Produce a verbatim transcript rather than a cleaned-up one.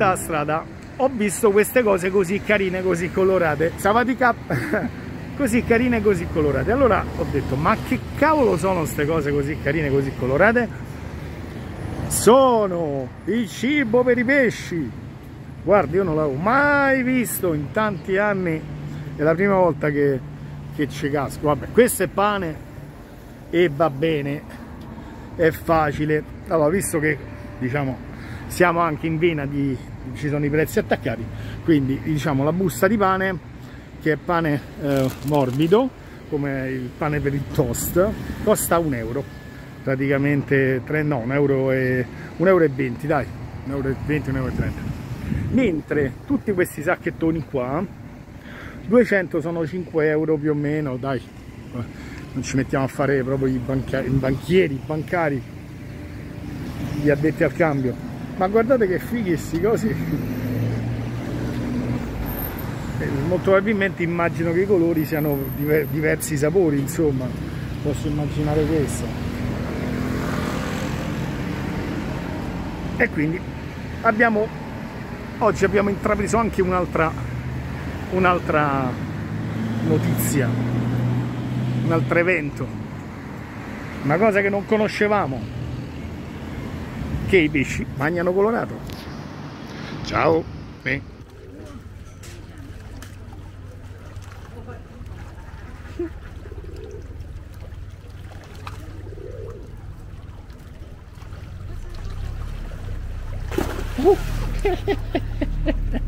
metà della strada ho visto queste cose così carine, così colorate, Savatica così carine, così colorate. Allora ho detto, ma che cavolo sono queste cose così carine, così colorate? Sono il cibo per i pesci. Guardi, io non l'avevo mai visto in tanti anni, è la prima volta che, che ci casco. Vabbè, questo è pane e va bene, è facile. Allora, visto che diciamo siamo anche in vena di, ci sono i prezzi attaccati, quindi diciamo la busta di pane, che è pane eh, morbido come il pane per il toast, costa un euro praticamente, tre, no, un euro e un euro e venti, dai, un euro e venti, un euro e trenta. Mentre tutti questi sacchettoni qua duecento sono cinque euro più o meno, dai, non ci mettiamo a fare proprio i, banchieri, i banchieri, i bancari, gli addetti al cambio. Ma guardate che fighi sti cosi. Molto probabilmente immagino che i colori siano diver diversi sapori, insomma, posso immaginare questo. E quindi abbiamo oggi abbiamo intrapreso anche un'altra un'altra notizia, un altro evento, una cosa che non conoscevamo, che i pesci mangiano colorato. Ciao. Eh. Uh.